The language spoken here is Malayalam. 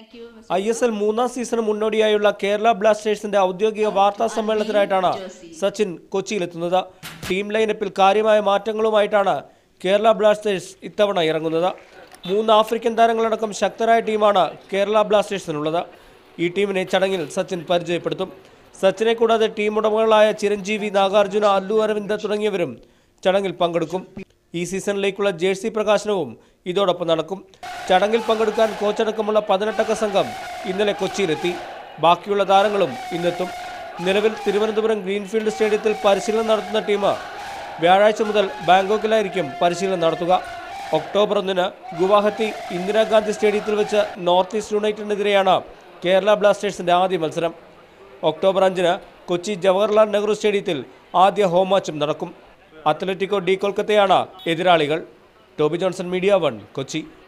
ISL മൂന്നാം സീസണ് മുന്നോടിയായുള്ള കേരള ബ്ലാസ്റ്റേഴ്സിന്റെ ഔദ്യോഗിക വാർത്താ സമ്മേളനത്തിനായിട്ടാണ് സച്ചിൻ കൊച്ചിയിലെത്തുന്നത്. ടീം ലൈനപ്പിൽ കാര്യമായ മാറ്റങ്ങളുമായിട്ടാണ് കേരള ബ്ലാസ്റ്റേഴ്സ് ഇത്തവണ ഇറങ്ങുന്നത്. 3 ആഫ്രിക്കൻ താരങ്ങളടക്കം ശക്തരായ ടീമാണ് കേരള ബ്ലാസ്റ്റേഴ്സിനുള്ളത്. ഈ ടീമിനെ ചടങ്ങിൽ സച്ചിൻ പരിചയപ്പെടുത്തും. സച്ചിനെ കൂടാതെ ടീം ഉടമകളായ ചിരഞ്ജീവി, നാഗാർജുന, അല്ലു അരവിന്ദ് തുടങ്ങിയവരും ചടങ്ങിൽ പങ്കെടുക്കും. ഈ സീസണിലേക്കുള്ള ജേഴ്സി പ്രകാശനവും ഇതോടൊപ്പം നടക്കും. ചടങ്ങിൽ പങ്കെടുക്കാൻ കോച്ചടക്കമുള്ള 18 സംഘം ഇന്നലെ കൊച്ചിയിലെത്തി. ബാക്കിയുള്ള താരങ്ങളും ഇന്നെത്തും. നിലവിൽ തിരുവനന്തപുരം ഗ്രീൻഫീൽഡ് സ്റ്റേഡിയത്തിൽ പരിശീലനം നടത്തുന്ന ടീം വ്യാഴാഴ്ച മുതൽ ബാങ്കോക്കിലായിരിക്കും പരിശീലനം നടത്തുക. ഒക്ടോബർ 1 ഗുവാഹത്തി ഇന്ദിരാഗാന്ധി സ്റ്റേഡിയത്തിൽ വെച്ച് നോർത്ത് ഈസ്റ്റ് യുണൈറ്റഡിനെതിരെയാണ് കേരള ബ്ലാസ്റ്റേഴ്സിന്റെ ആദ്യ മത്സരം. ഒക്ടോബർ 5 കൊച്ചി ജവഹർലാൽ നെഹ്റു സ്റ്റേഡിയത്തിൽ ആദ്യ ഹോം മാച്ചും നടക്കും. അത്ലറ്റിക്കോ ഡി കൊൽക്കത്തയാണ് എതിരാളികൾ. Toby Johnson, media 1, Kochi.